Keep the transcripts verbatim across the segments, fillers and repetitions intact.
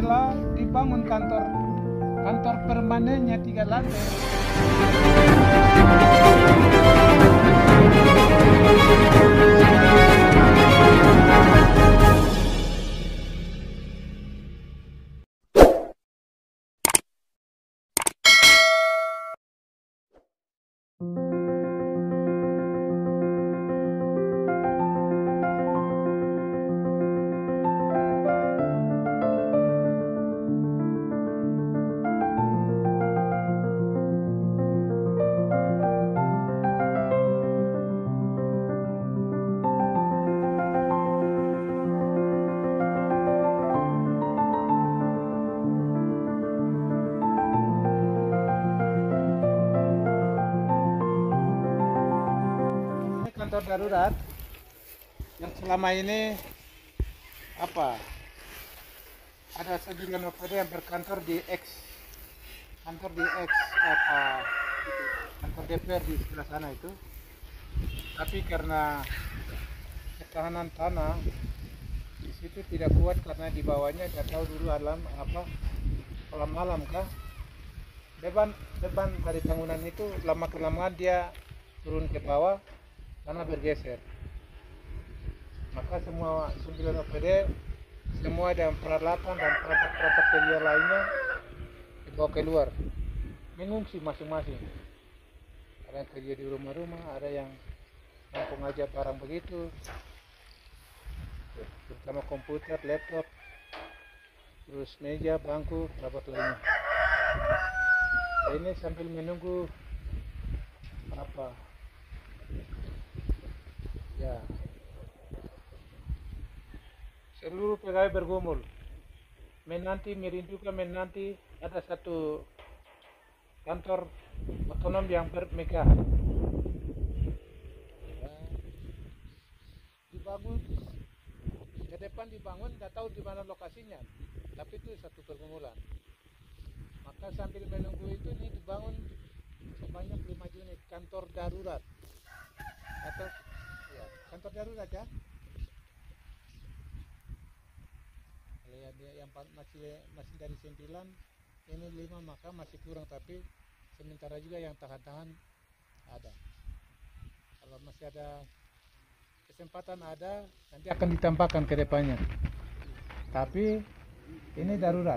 setelah dibangun kantor kantor permanennya tiga lantai. Kantor darurat yang selama ini apa ada sembilan O P D yang berkantor di X kantor di X apa kantor D P R di sebelah sana itu, tapi karena ketahanan tanah di situ tidak kuat karena di bawahnya tidak tahu dulu alam apa kolam malam kah, beban beban dari bangunan itu lama kelamaan dia turun ke bawah karena bergeser. Maka semua sembilan O P D semua dan peralatan dan perangkat-perangkat kerja lainnya dibawa keluar, mengungsi masing-masing. Ada yang kerja di rumah-rumah, ada yang nampung aja barang begitu, terutama komputer, laptop, terus meja, bangku, perabot lainnya. Nah, ini sambil menunggu apa ya, seluruh pegawai bergumul menanti merindukan menanti ada satu kantor otonom yang bermegah ya, dibangun ke depan, dibangun tidak tahu di mana lokasinya, tapi itu satu pergumulan. Maka sambil menunggu itu ini dibangun sebanyak lima unit kantor darurat atau ya, kantor darurat ya. Kalau ya, dia yang masih masih dari sembilan ini lima, maka masih kurang, tapi sementara juga yang tahan-tahan ada. Kalau masih ada kesempatan ada, nanti akan ditambahkan ke depannya. Tapi ini darurat.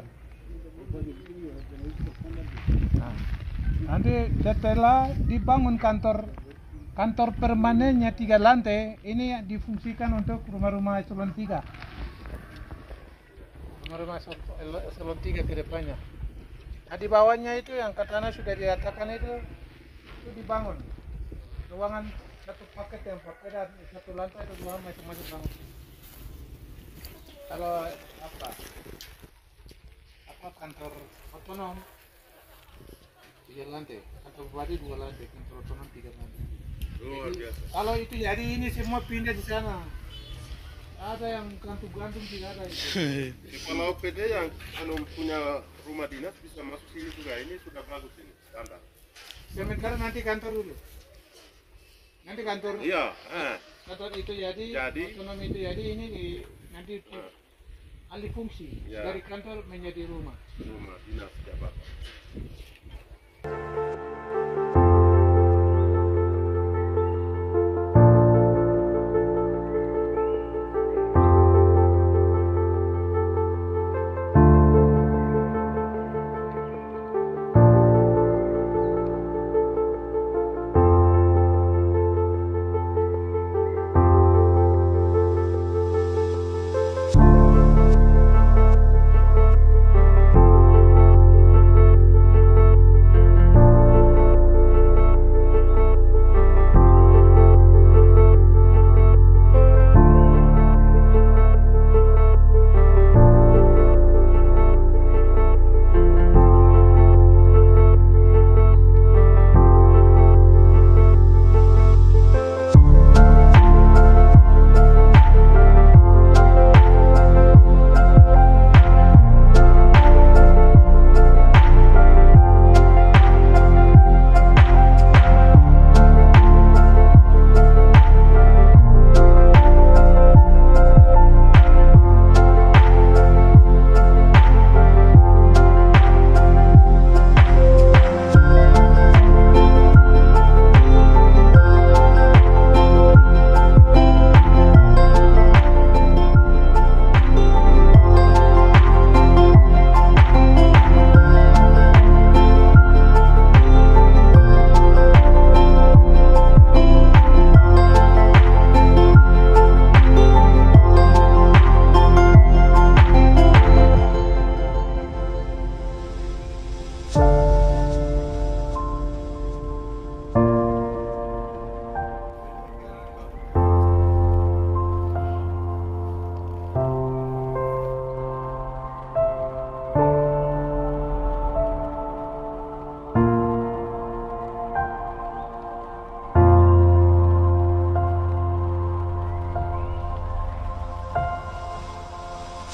Nah, nanti setelah dibangun kantor kantor permanennya tiga lantai, ini difungsikan untuk rumah-rumah eselon tiga. Rumah-rumah eselon tiga ke depannya. Nah, di bawahnya itu yang katanya sudah diratakan itu, itu dibangun ruangan satu paket yang berbeda, satu lantai itu dua macam-macam bangun. Kalau apa apa kantor otonom tiga lantai, kantor bupati dua lantai, kantor otonom tiga lantai. Luar biasa. Kalau itu jadi ini semua pindah di sana. Ada yang gantung-gantung tidak ada itu. Jadi kalau O P D yang anu punya rumah dinas bisa masuk sini juga, ini sudah bagus ini standar. Sementara nanti kantor dulu. Nanti kantor. Iya. Eh. Kantor itu jadi, jadi otonom itu jadi ini di, nanti eh. alih fungsi ya. Dari kantor menjadi rumah. Rumah dinas jabatan.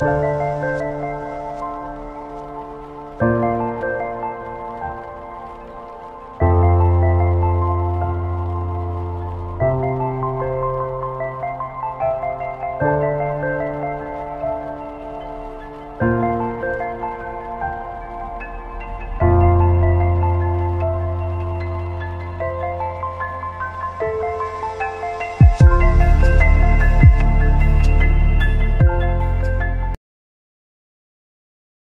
Oke.